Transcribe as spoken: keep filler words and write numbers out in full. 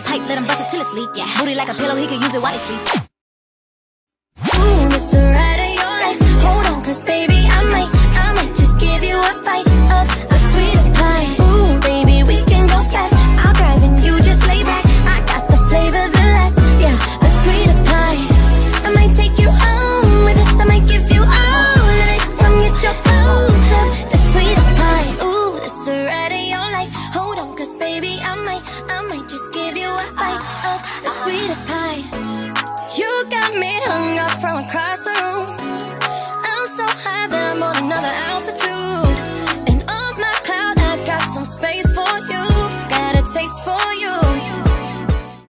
it tight, let him bust it till it's sleep. Yeah, booty like a pillow, he could use it while he sleep. Ooh, it's the ride of your life. Hold on, cause baby, I might, I might just give you a bite of the sweetest pie. Ooh, baby, we can go fast. I'll drive and you just lay back. I got the flavor, the last, yeah, the sweetest pie. I might take you home with us, I might give you all of it. Come get your clothes up, the sweetest pie. Ooh, it's the ride of your life. Hold on, cause baby, I might, I might just give you a bite of the sweetest pie. You got me hung up from across the